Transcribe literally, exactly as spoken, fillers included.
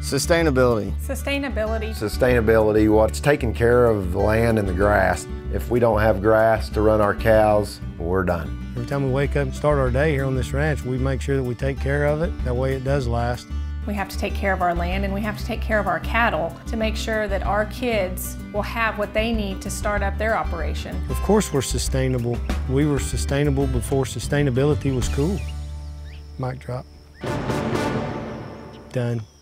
Sustainability. Sustainability. Sustainability, what's taking care of the land and the grass. If we don't have grass to run our cows, we're done. Every time we wake up and start our day here on this ranch, we make sure that we take care of it. That way it does last. We have to take care of our land and we have to take care of our cattle to make sure that our kids will have what they need to start up their operation. Of course we're sustainable. We were sustainable before sustainability was cool. Mic drop. Done.